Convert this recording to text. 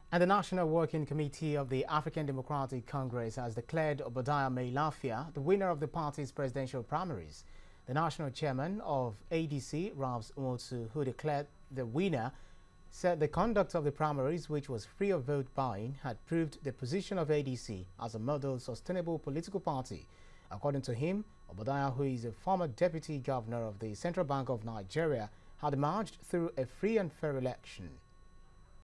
And the National Working Committee of the African Democratic Congress has declared Obadiah Mailafia the winner of the party's presidential primaries. The national chairman of ADC, Ralph Umotu, who declared the winner, said the conduct of the primaries, which was free of vote buying, had proved the position of ADC as a model sustainable political party. According to him, Obadiah, who is a former deputy governor of the Central Bank of Nigeria, had emerged through a free and fair election.